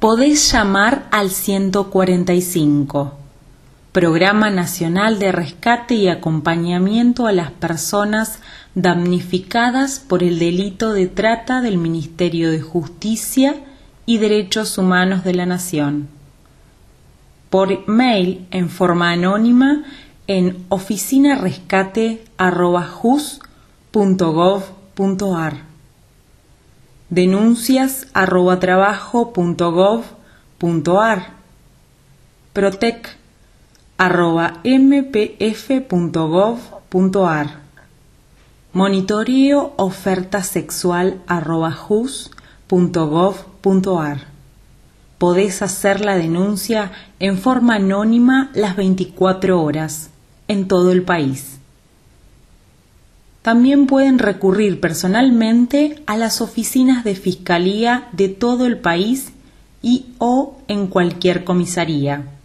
Podés llamar al 145, Programa Nacional de Rescate y Acompañamiento a las Personas Damnificadas por el Delito de Trata del Ministerio de Justicia y Derechos Humanos de la Nación. Por mail en forma anónima en oficinarescate@jus.gov.ar, denuncias@trabajo.gov.ar, protec@mpf.gov.ar, monitoreoofertasexual@jus.gov.ar. Podés hacer la denuncia en forma anónima las 24 horas, en todo el país. También pueden recurrir personalmente a las oficinas de Fiscalía de todo el país y o en cualquier comisaría.